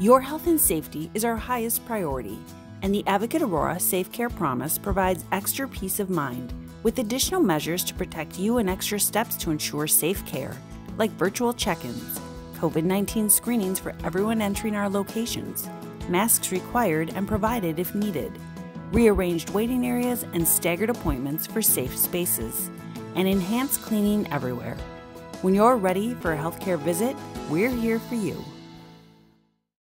Your health and safety is our highest priority, and the Advocate Aurora Safe Care Promise provides extra peace of mind with additional measures to protect you and extra steps to ensure safe care, like virtual check-ins, COVID-19 screenings for everyone entering our locations, masks required and provided if needed, rearranged waiting areas and staggered appointments for safe spaces, and enhanced cleaning everywhere. When you're ready for a healthcare visit, we're here for you.